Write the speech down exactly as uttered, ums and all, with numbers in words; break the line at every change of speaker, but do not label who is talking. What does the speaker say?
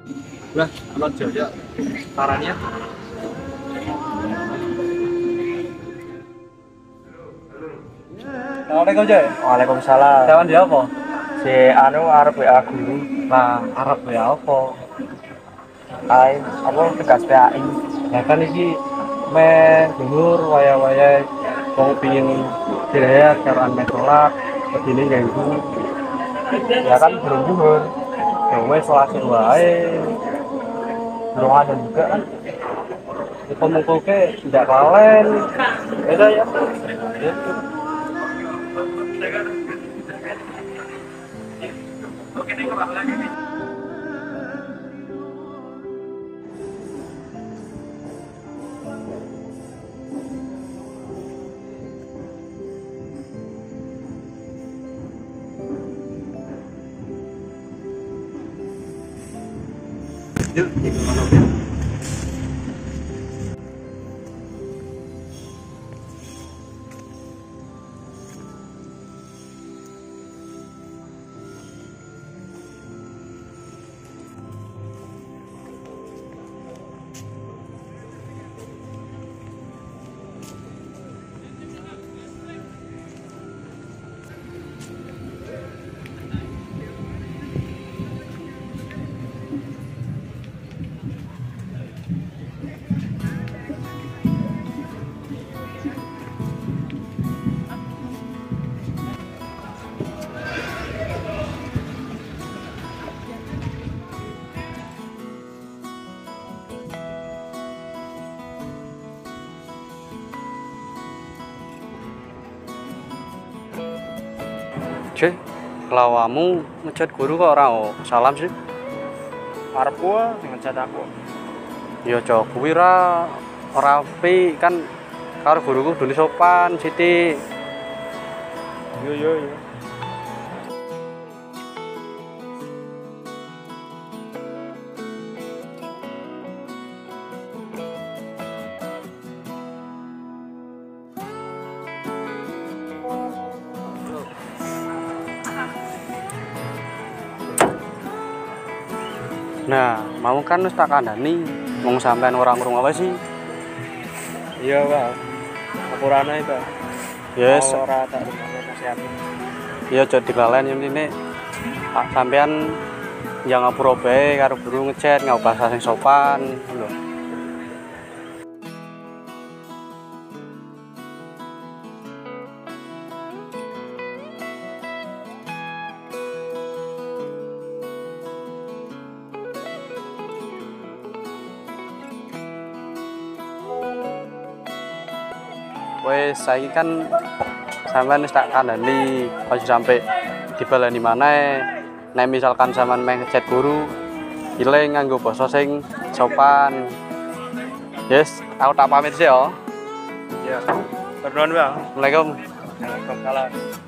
Lah, anak jaya sarannya. Assalamualaikum Joy.
Waalaikumsalam.
Jaman dia apa?
Si anu arep W A guru.
Nah, Arab ya apa?
Ai, apa tugas P A I.
Ya kan iki meh dhuwur waya-waya wong pengin dirayat karo ane sholat, begini ganggu.
Ya kan belum zuhur.
Ya wes selasin wae.
Belum ada juga kan.
Muka-muka ke tidak kalen. Beda ya. Gitu. Yuk, ikut masuk ya.
Cek, lawamu ngechat guru kok ora oh, salam sih.
Arep gua ngecat aku.
Ya cok, kuwi ra ora apik kan karo guruku dune sopan sithik.
Yo yo yo.
Nah, mau kan wis tak kandhani, wong sampean ora ngrung apa sih?
Iya, Pak. Apurane itu.
Yes,
Ora tak rumahnya nasihat.
ya aja dilalen yen ini. Pak sampean yang ngapura bae karo guru ngechat nggo bahasa sing sopan lho. Wes saiki kan sampean wis tak kandhani, aja sampe dibaleni maneh. Nek misalkan sampean meh ngechat guru, ilang nganggo basa sing sopan. Yes, aku tak pamit sih ya.
Iya. Bernuan, Pak.
Assalamualaikum.
Waalaikumsalam.